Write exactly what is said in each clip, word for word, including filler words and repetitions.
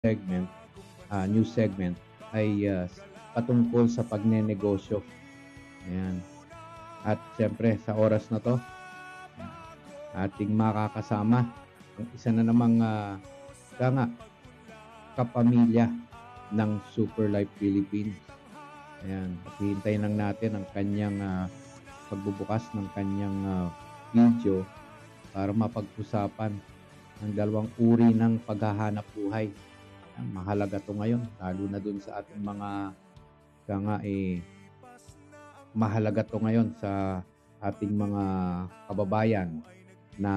segment, ah, news segment ay ah, patungkol sa pagnenegosyo. Ayan. At siyempre sa oras na to, ating makakasama ang isa na namang uh, nga, kapamilya ng Super Life Philippines. Ayan. At hihintayin lang natin ang kanyang uh, pagbubukas ng kanyang uh, video para mapag-usapan ang dalawang uri ng paghahanap buhay. Ayan, mahalaga to ngayon, lalo na dun sa ating mga nga eh, mahalaga to ngayon sa ating mga kababayan na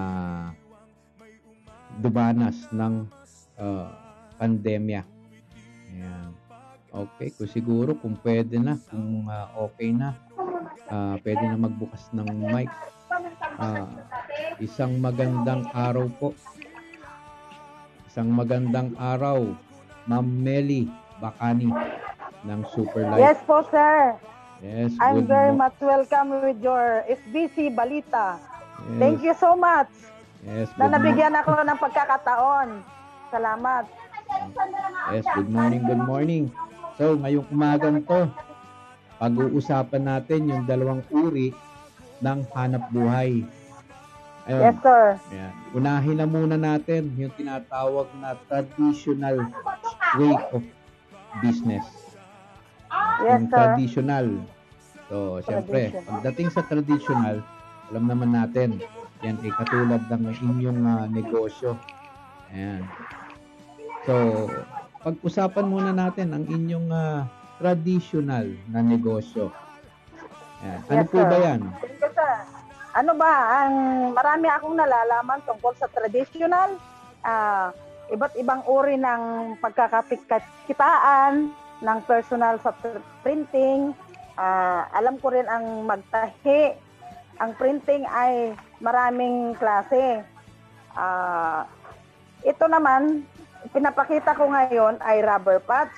dumanas ng uh, pandemya. Ayan. Okay, kung siguro kung pwede na, kung uh, okay na, uh, pwede na magbukas ng mic. Uh, isang magandang araw po. Isang magandang araw, Ma'am Melly Bacani ng Super Life. Yes po, sir. Yes, I'm good very mo- much welcome with your S B C Balita. Yes. Thank you so much Yes, na good mo- nabigyan ako ng pagkakataon. Salamat. Yes, good morning, good morning. So, ngayong umagang to, pag-uusapan natin yung dalawang uri ng hanap buhay. Ayun. Yes, sir. Ayan. Unahin na muna natin yung tinatawag na traditional way of business. Yes, Yung sir. traditional. So, syempre, Traditional. pagdating sa traditional, alam naman natin, yan ay katulad ng inyong uh, negosyo. Ayan. So, pag-usapan muna natin ang inyong uh, traditional na negosyo. Ayan. Ano Yes, po sir. ba yan? Thank you, sir. Ano ba, ang marami akong nalalaman tungkol sa traditional, ah, iba't ibang uri ng pagkakakitaan ng personal sa pr- printing. Ah, alam ko rin ang magtahi. Ang printing ay maraming klase. Ah, ito naman, pinapakita ko ngayon ay rubber pads,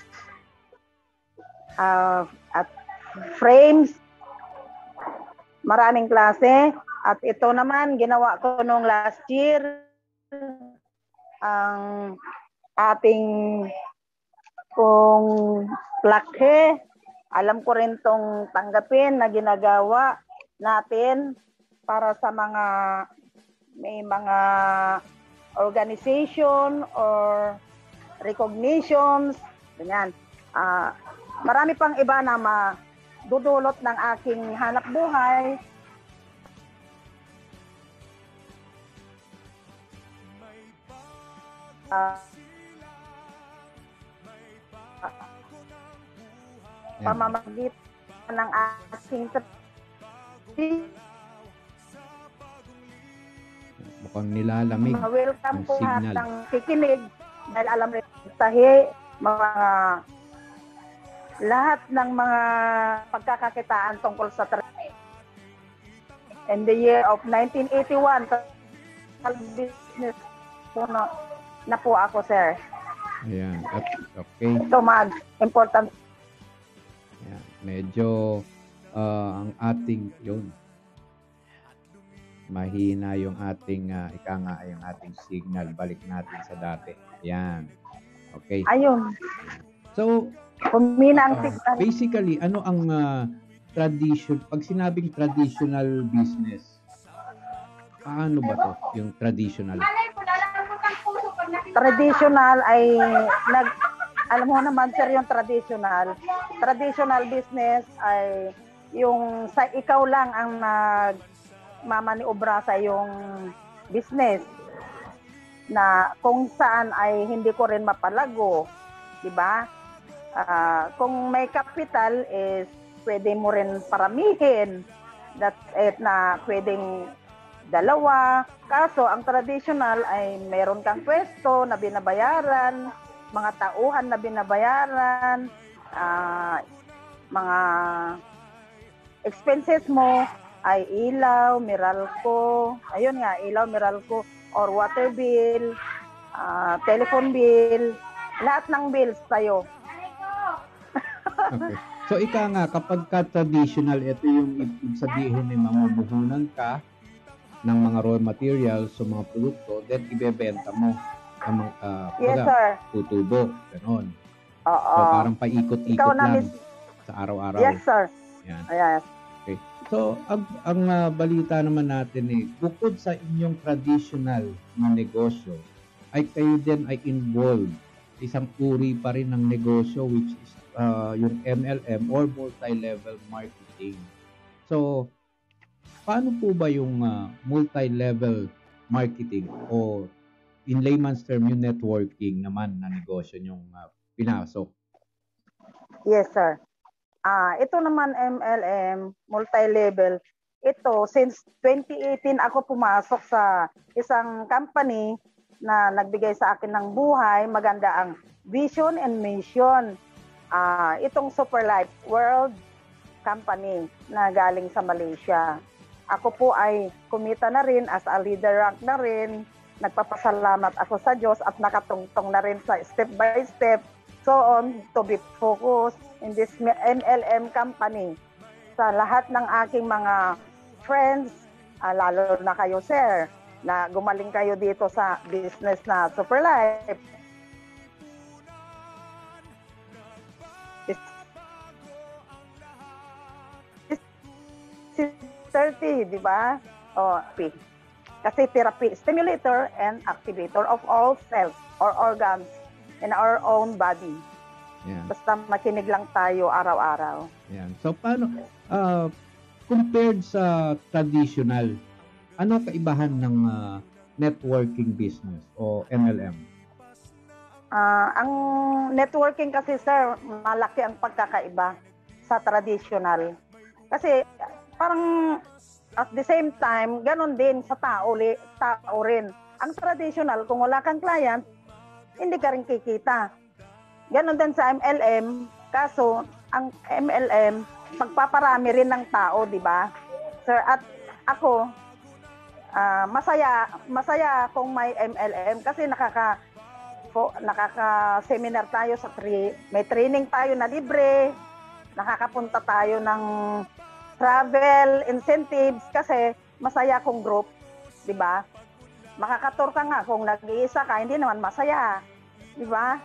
ah, at frames, maraming klase. At ito naman, ginawa ko nung last year, ang ating kung plakhe. Alam ko rin tong tanggapin na ginagawa natin para sa mga may mga organization or recognitions. Ganyan. Ah, marami pang iba na madudulot ng aking hanap buhay. Uh, Ayan. pamamagitan ng aking Mukhang nilalamig welcome ang po lahat signal. ng kikinig dahil alam rin tahi mga lahat ng mga pagkakakitaan tungkol sa tra- in the year of nineteen eighty-one business po na, na po ako, sir. Ayan. At, okay. Ito mag important. Ayan. Medyo uh, ang ating yun. Mahina yung ating uh, ika nga yung ating signal. Balik natin sa dati. Ayan. Okay. Ayun, So, kumina ang uh, signal. basically, ano ang uh, tradition, pag sinabing traditional business, paano ba to yung traditional? Traditional ay nag alam mo naman, sir, yung traditional traditional business ay yung sa ikaw lang ang nag mamaniobra sa yung business na kung saan ay hindi ko rin mapalago, di ba? Ah, kung may capital is pwede mo rin paramihin, that's it, na pwedeng dalawa. Kaso ang traditional ay meron kang pwesto na binabayaran, mga tauhan na binabayaran, ah, mga expenses mo ay ilaw, Meralco, ayun nga, ilaw, Meralco, or water bill, ah, telephone bill, lahat ng bills tayo. Okay. So, ika nga, kapag ka traditional, ito yung ibig sabihin ng mamumuhunan ka ng mga raw materials o mga produkto, then ibebenta mo. Ang uh, Yes, sir. tutubo, ganon. Oo. So parang paikot-ikot lang mis- sa araw-araw. Yes, sir. Yan. Yes. Okay. So, ang, ang uh, balita naman natin eh, bukod sa inyong traditional na negosyo, ay kayo din ay involved isang uri pa rin ng negosyo which is uh, yung M L M or multi-level marketing. So, paano po ba yung uh, multi-level marketing o in layman's term yung networking naman na negosyo yung uh, pinasok? Yes, sir. Ah, ito naman M L M, multi-level. Ito, since twenty eighteen ako pumasok sa isang company na nagbigay sa akin ng buhay. Maganda ang vision and mission. Ah, itong Super Life World Company na galing sa Malaysia. Ako po ay kumita na rin as a leader rank na rin. Nagpapasalamat ako sa Diyos at nakatungtong na rin sa step by step. So on to be focused in this M L M company. Sa lahat ng aking mga friends, uh, lalo na kayo sir, na gumaling kayo dito sa business na Super Life. thirty, di ba? O, P. Kasi therapy, stimulator and activator of all cells or organs in our own body. Yeah. Basta makinig lang tayo araw-araw. Yan. So paano uh, compared sa traditional, ano kaibahan ng uh, networking business o M L M? Uh, ang networking kasi sir, malaki ang pagkakaiba sa traditional. Kasi parang at the same time, ganun din sa tao, li, tao rin. Ang traditional, kung wala kang client, hindi ka rin kikita. Ganon din sa M L M, kaso ang M L M, pagpaparami rin ng tao, di ba? Sir, at ako, uh, masaya, masaya kung may M L M kasi nakaka, po, nakaka-seminar tayo sa tri, may training tayo na libre, nakakapunta tayo ng travel incentives kasi masaya kong group, di ba? Makakatur ka nga kung nag-iisa ka, hindi naman masaya, di ba?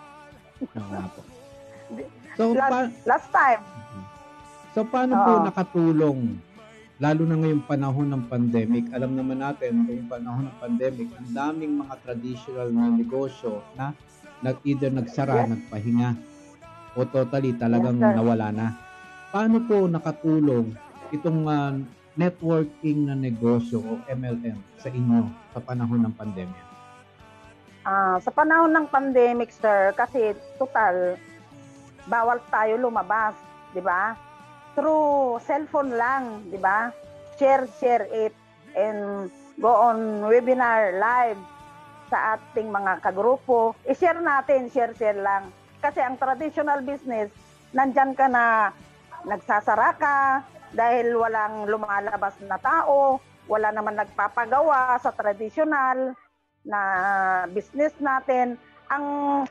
So, last, pa- last time. So, paano uh, po nakatulong, lalo na ngayong panahon ng pandemic? Alam naman natin, ngayong panahon ng pandemic, ang daming mga traditional na negosyo na nag-either nagsara, yes. nagpahinga, o totally talagang yes, nawala na. Paano po nakatulong itong uh, networking na negosyo o M L M sa inyo sa panahon ng pandemya? Uh, sa panahon ng pandemic, sir, kasi total, bawal tayo lumabas, di ba? Through cellphone lang, di ba? Share, share it, and go on webinar live sa ating mga kagrupo. I-share natin, share, share lang. Kasi ang traditional business, nandyan ka na nagsasara ka, dahil walang lumalabas na tao, wala naman nagpapagawa sa traditional na business natin. Ang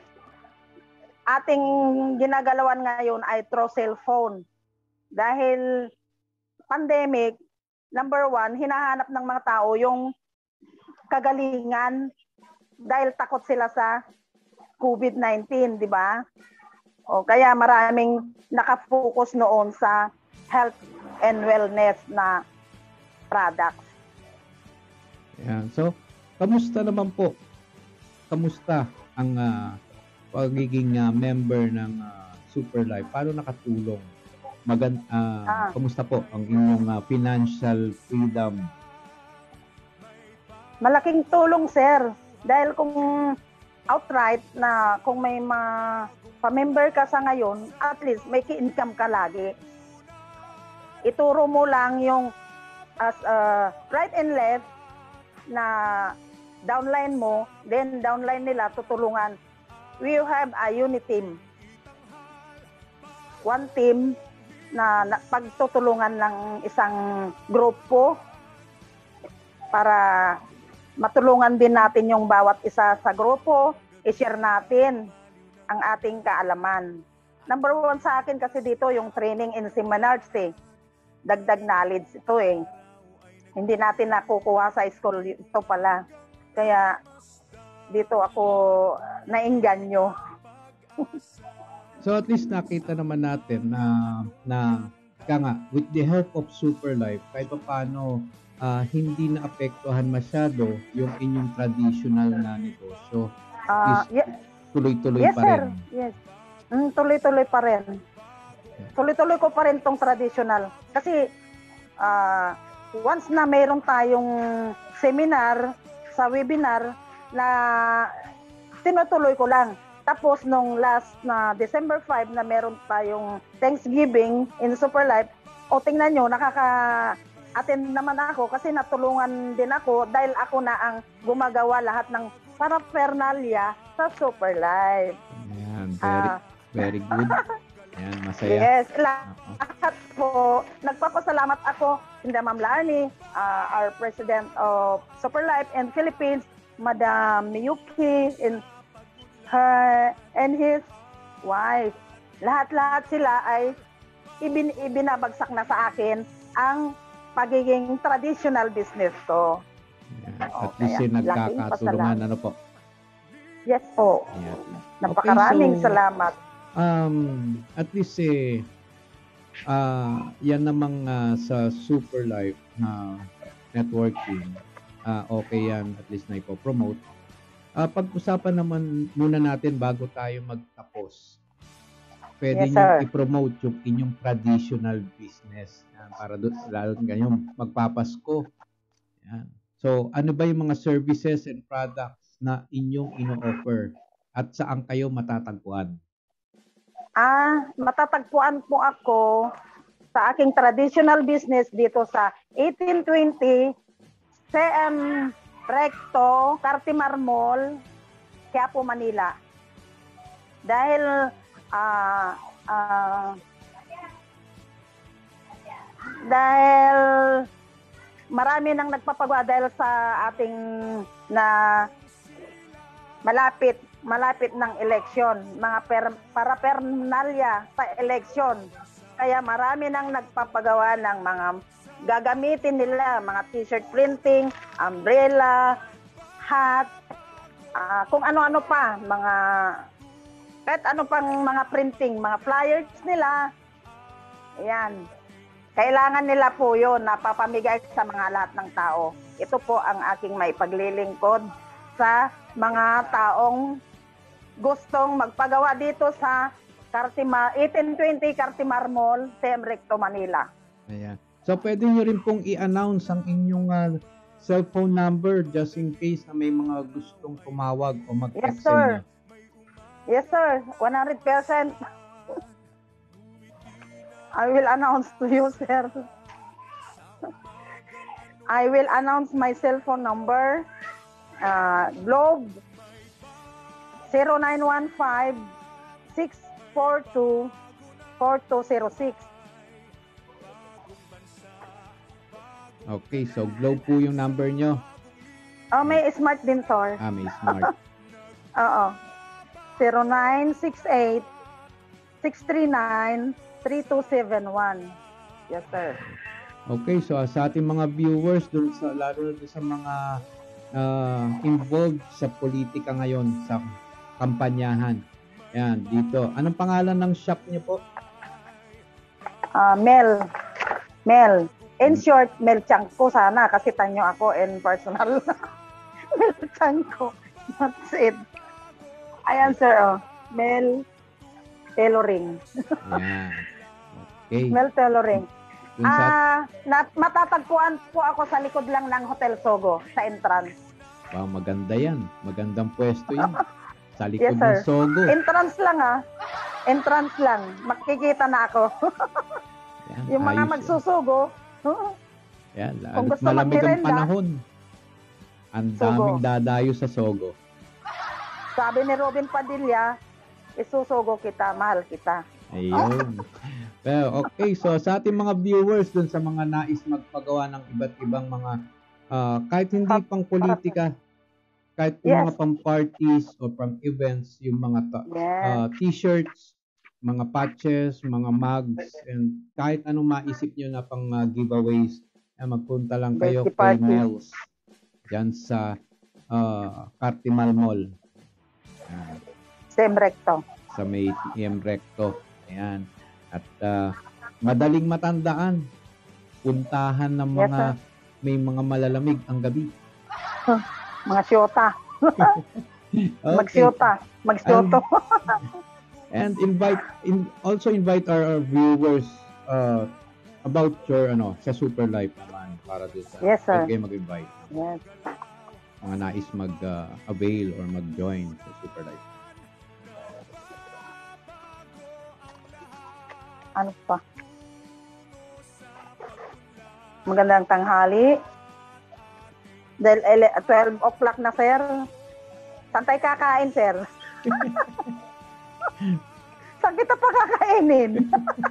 ating ginagalawan ngayon ay through cellphone. Dahil pandemic, number one, hinahanap ng mga tao yung kagalingan dahil takot sila sa COVID nineteen, di ba? O kaya maraming nakafocus noon sa health and wellness na products. Yeah. So, kamusta naman po? Kamusta ang uh, pagiging uh, member ng uh, Super Life? Paano nakatulong? Magan uh, ah. Kamusta po ang inyong uh, financial freedom? Malaking tulong, sir. Dahil kung outright na kung may ma pa-member ka sa ngayon, at least may ki-income ka lagi. Ituro mo lang yung as uh, right and left na downline mo, then downline nila tutulungan. We have a unit team. One team na, na pagtutulungan ng isang grupo para matulungan din natin yung bawat isa sa grupo, i-share natin ang ating kaalaman. Number one sa akin kasi dito yung training in seminars eh. Dagdag knowledge ito eh. Hindi natin nakukuha sa school ito pala. Kaya dito ako nainganyo. So at least nakita naman natin na na ka nga, with the help of Super Life, kahit pa paano ah, hindi naapektuhan masyado yung inyong traditional na negosyo. Ah, Is ye- tuloy-tuloy yes pa sir. rin. Yes. Mm, tuloy-tuloy pa rin. Tuloy-tuloy ko pa rin tong traditional. Kasi ah, once na mayroon tayong seminar sa webinar na tinutuloy ko lang. Tapos nung last na December five na meron tayong Thanksgiving in Super Life, o tingnan nyo, nakaka-attend naman ako kasi natulungan din ako dahil ako na ang gumagawa lahat ng paraphernalia sa Super Life. Ayan, very, Ah, very good. Ayan, masaya. yes, Oo. lahat po. Nagpapasalamat ako Hinda Ma'am Lani, uh, our President of Super Life and Philippines, Madam Miyuki, and her and his wife. Lahat-lahat sila ay ibin, ibinabagsak na sa akin ang pagiging traditional business ko. Ayan. At Oo, least kaya eh, laking nagkakatulungan. Ano po? Yes po. Ayan. Napakaraming Okay, so, salamat. Um, at least eh, ah yan namang ah, sa Super Life na networking, ah okay yan, at least na ipopromote. Ah, pag-usapan naman muna natin bago tayo magtapos. Pwede Yes, nyo sir. i-promote yung inyong traditional business. Yan, para doon, lalo ngayon, magpapasko. Yan. So, ano ba yung mga services and products na inyong ino-offer at saan kayo matatagpuan? Ah, matatagpuan po ako sa aking traditional business dito sa eighteen twenty C M Recto, Cartimar Mall, Quiapo, Manila. Dahil ah ah, dahil marami nang nagpapagawa dahil sa ating na malapit malapit ng eleksyon, mga per, paraphernalia sa eleksyon. Kaya marami nang nagpapagawa ng mga gagamitin nila, mga t-shirt printing, umbrella, hat, ah, kung ano-ano pa, mga kahit ano pang mga printing, mga flyers nila. Ayan. Kailangan nila po yun, napapamigay sa mga lahat ng tao. Ito po ang aking maipaglilingkod sa mga taong gustong magpagawa dito sa Cartimar, eighteen twenty Cartimar Mall, C M Recto, Manila. Ayan. So, pwede nyo rin pong i-announce ang inyong ah, cellphone number just in case na may mga gustong tumawag o Yes, mag-text sa sir. inyo. Yes, sir. one hundred percent. I will announce to you, sir. I will announce my cell phone number. Uh, Globe zero nine one five, six four two, four two zero six. Okay, so Globe po yung number nyo. Oh, may smart din, sir. Ah, may smart. Oo. zero nine six eight, six three nine, three two seven one. Yes, sir. Okay, so ah, sa ating mga viewers, dun sa, lalo na dun sa mga ah, involved sa politika ngayon, sa kampanyahan. Yan, dito. Anong pangalan ng shop niyo po? Uh, Mel. Mel. In short, Mel Chanko sana kasi tanyo ako in personal. Mel Chanko. That's it. Ayan, sir. Oh. Mel Tailoring. Yan. Okay. Mel Tailoring. Dun sa, Ah, na, matatagpuan po ako sa likod lang ng Hotel Sogo sa entrance. wow, maganda yan. Magandang pwesto yan. Sa Yes, likod sir. ng Sogo. Entrance lang ah. Entrance lang. Makikita na ako. Yan, Yung mga ayos yan. magsusugo. Yan, Kung lalo't gusto malamig ang magmerenda, panahon. Ang Sogo. daming dadayo sa Sogo. Sabi ni Robin Padilla, isusugo kita, mahal kita. Ayun. Pero okay, so sa ating mga viewers dun sa mga nais magpagawa ng iba't ibang mga ah, kahit hindi pang politika, kahit yung Yes. mga pang parties or pang events, yung mga ta- Yes. ah, t-shirts, mga patches, mga mugs, and kahit anong maisip nyo na pang ah, giveaways, eh, magpunta lang kayo Birthday kay party. Mel's dyan sa ah, Cartimal Mall. Ayan, Same recto. sa may T M Recto. Ayan. At ah, madaling matandaan. Puntahan ng Yes, mga may mga malalamig ang gabi. Mga siyota. Okay. Magsyota. Magsyota. And invite in also invite our, our viewers uh, about your ano sa Super Life naman para doon sa Yes, sir. pwede kayo mag-invite Yes. mga nais mag-avail or mag-join sa Super Life. Ano pa? Magandang tanghali. Dahil ele- twelve o'clock na, sir. Saan tayo kakain, sir? Saan kita pa kakainin?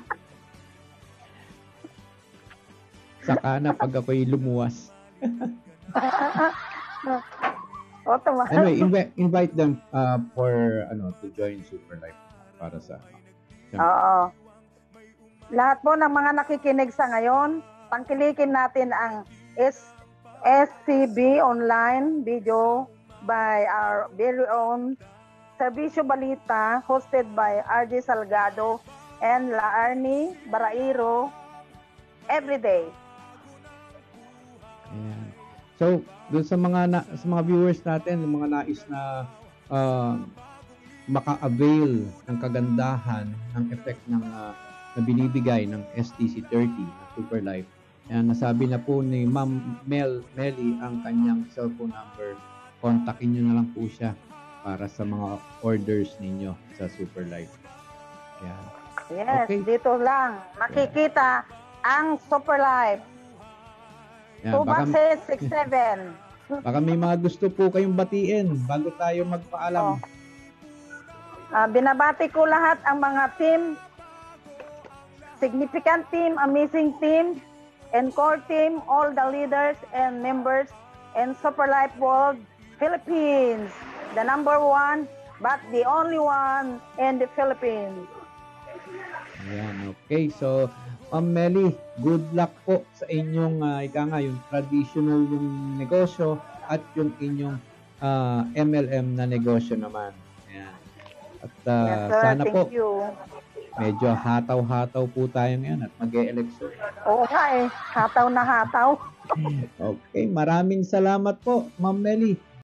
Saka na pag ako'y lumuwas. O, tama. Anyway, invi- invite them uh, for ano to join Super Life para sa Oo. Lahat po ng mga nakikinig sa ngayon, tangkilikin natin ang S SCB Online Video by our very own Serbisyo Balita, hosted by R J Salgado and La Arnie Barairo every day. Ayan. So, dun sa mga na, sa mga viewers natin, yung mga nais na uh, maka-avail ng kagandahan ng effect ng uh, na binibigay ng S T C thirty na Super Life. Ayan, nasabi na po ni Ma'am Mel Melly ang kanyang cellphone number. Kontakin nyo na lang po siya para sa mga orders ninyo sa Super Life. Ayan. Yes, Okay. dito lang makikita ang Super Life. Ayan, Two baka, boxes, six seven. baka may mga gusto po kayong batiin bago tayo magpaalam. Ah, binabati ko lahat ang mga team, significant team, amazing team, and core team, all the leaders and members in Super Life World Philippines, the number one, but the only one in the Philippines. Ayan, okay. So, Ma'am Melly, good luck po sa inyong, uh, ika nga, yung traditional yung negosyo at yung inyong uh, M L M na negosyo naman. Ayan. At uh, Yes, sir. sana Thank po, you. medyo hataw-hataw po tayo ngayon at mag-e-election. Oo nga eh, hataw na hataw. Okay, maraming salamat po, Ma'am Melly.